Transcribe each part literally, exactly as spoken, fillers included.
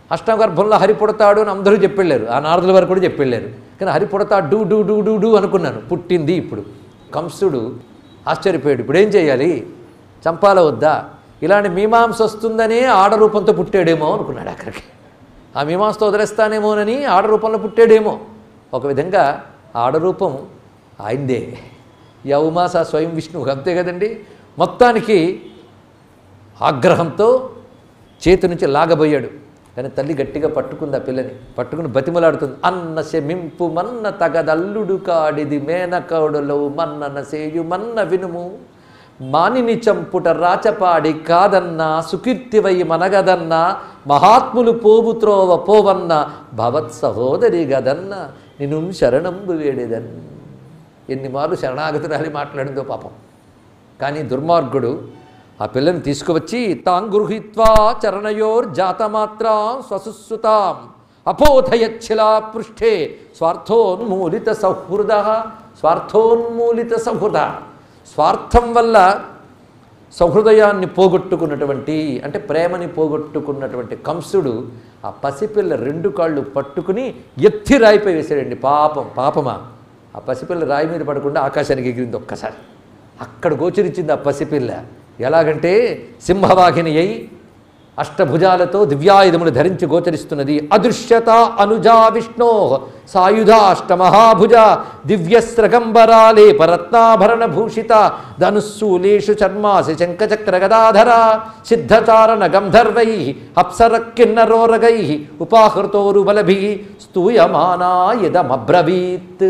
అష్టగర్భంలో హరి పుడతాడు అని అందరూ చెప్పెళ్ళారు, ఆ నారదుల వారు కూడా చెప్పెళ్ళారు. కానీ హరి పుడతాడు డూ డూ డూ డూ డూ అనుకున్నాను, పుట్టింది. ఇప్పుడు కంసుడు ఆశ్చర్యపోయాడు. ఇప్పుడు ఏం చేయాలి, చంపాల వద్దా? ఇలాంటి మీమాంస వస్తుందనే ఆడరూపంతో పుట్టాడేమో అనుకున్నాడు. అక్కడికి ఆ మీమాంసతో వదిలేస్తానేమోనని ఆడరూపంలో పుట్టాడేమో. ఒక విధంగా ఆడరూపం ఆయనదే, యౌమాస స్వయం విష్ణువు, అంతే కదండి. మొత్తానికి ఆగ్రహంతో చేతి నుంచి లాగబోయాడు. కానీ తల్లి గట్టిగా పట్టుకుంది ఆ పిల్లని, పట్టుకుని బతిమలాడుతుంది. అన్న శమింపు మన్న తగదల్లుడు కాడిది మేనకౌడులో మన్నన సేయు మన్న వినుము, మానిని చంపుట రాచపాడి కాదన్నా సుకీర్తివై మనగదన్న, మహాత్ములు పోవు త్రోవ పోవన్న భవత్ సహోదరి గదన్న, నిన్ను శరణంబు వేడేదన్. ఎన్ని మార్లు శరణాగతురాలి మాట్లాడిందో పాపం. కానీ దుర్మార్గుడు ఆ పిల్లని తీసుకువచ్చి తాం గృహీత్వా చరణయోర్ జాతమాత్రా స్వసుసుతాం అపోధయచ్చిలా పృష్ఠే స్వార్థోన్మూలిత సౌహృద. స్వార్థోన్మూలిత సౌహృద, స్వార్థం వల్ల సౌహృదయాన్ని పోగొట్టుకున్నటువంటి, అంటే ప్రేమని పోగొట్టుకున్నటువంటి కంసుడు ఆ పసిపిల్ల రెండు కాళ్ళు పట్టుకుని ఎత్తి రాయిపై వేసాడండి. పాపం పాపమా, ఆ పసిపిల్ల రాయి మీద పడకుండా ఆకాశానికి ఎగిరింది ఒక్కసారి. అక్కడ గోచరించింది ఆ పసిపిల్ల. ఎలాగంటే సింహవాహిని అయి అష్టభుజాలతో దివ్యాయుధములు ధరించి గోచరిస్తున్నది. అదృశ్యత అనుజా విష్ణో సాయుధాష్టమహాభుజ దివ్యస్రగంబరాలే పరత్నాభరణ భూషిత ధనుస్సూలేషు చర్మాసి శంఖచక్ర గదాధర సిద్ధచారణ గంధర్వై అప్సర కిన్నరోరగై ఉపాహృతోరుబలభి స్తూయమానా యదమబ్రవీత్.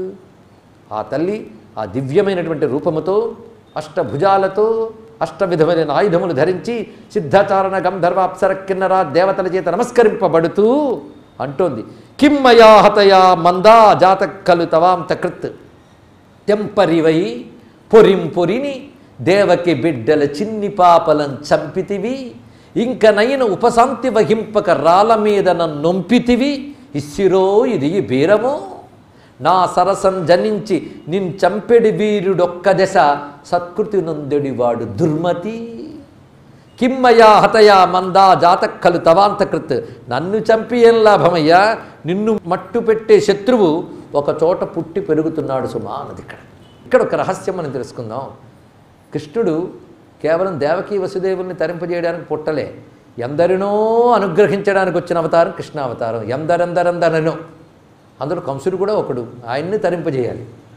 ఆ తల్లి ఆ దివ్యమైనటువంటి రూపముతో అష్టభుజాలతో అష్టవిధమైన ఆయుధములు ధరించి సిద్ధచారణ గంధర్వ అప్సర కిన్నర దేవతల చేత నమస్కరింపబడుతూ అంటోంది. కిమ్మయా హతయా మందా జాత కలు తవాం తకృత్ తెంపరివై పొరింపొరిని దేవకి బిడ్డల చిన్ని పాపలం చంపితివి, ఇంక నయన ఉపశాంతి వహింపక రాళ్ళ మీద నొంపితివి, ఇస్సిరో ఇది బీరమో నా సరసం జనించి నిన్ చంపెడి వీరుడొక్క దశ సత్కృతి నొందెడివాడు దుర్మతి. కిమ్మయా హతయా మందా జాతక్కలు తవాంతకృత్. నన్ను చంపి ఏం లాభమయ్యా, నిన్ను మట్టు పెట్టే శత్రువు ఒక చోట పుట్టి పెరుగుతున్నాడు సుమా అన్నది. ఇక్కడ ఇక్కడ ఒక రహస్యం మనం తెలుసుకుందాం. కృష్ణుడు కేవలం దేవకీ వసుదేవుల్ని తరింపజేయడానికి పుట్టలే, ఎందరినో అనుగ్రహించడానికి వచ్చిన అవతారం కృష్ణావతారం. ఎందరెందరెందరనో, అందులో కంసుడు కూడా ఒకడు, ఆయన్ని తరింపజేయాలి.